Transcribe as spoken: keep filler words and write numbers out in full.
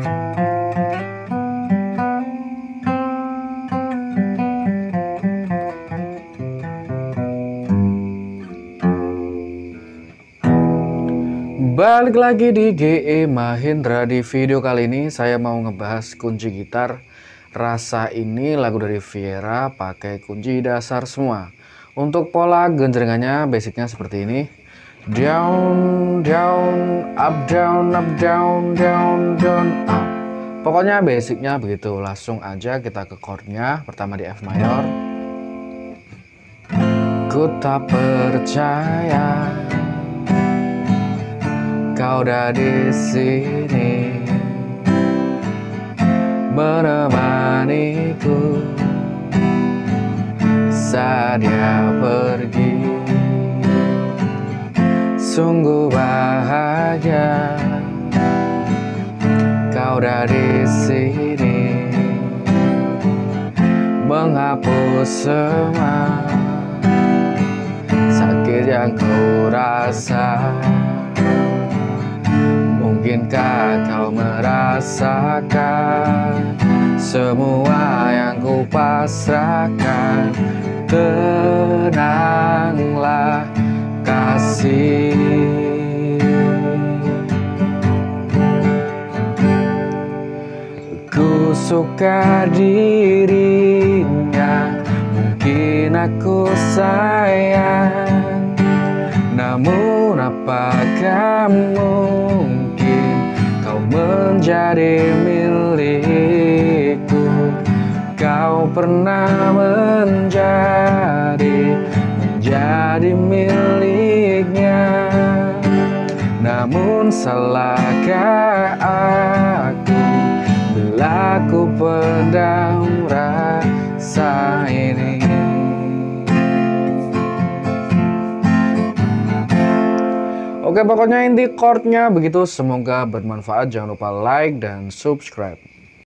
Balik lagi di G E Mahendra. Di video kali ini saya mau ngebahas kunci gitar Rasa. Ini lagu dari Viera, pakai kunci dasar semua. Untuk pola genjrengannya basicnya seperti ini. Down, down, up, down, up, down, down, down, up. Pokoknya basicnya begitu. Langsung aja kita ke chordnya. Pertama di F mayor. Ku tak percaya kau udah di sini menemaniku saat dia pergi. Sungguh bahagia kau udah di sini menghapus semua sakit yang kau rasa. Mungkinkah kau merasakan semua yang ku pasrahkan? Tenanglah kasih, ku suka dirinya, mungkin aku sayang, namun apakah mungkin kau menjadi milikku? Kau pernah menjadi menjadi miliknya, namun salahkah aku bila ku pendam rasa ini? Oke, pokoknya inti chordnya begitu. Semoga bermanfaat. Jangan lupa like dan subscribe.